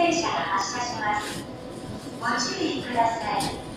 電車が発車します。ご注意ください。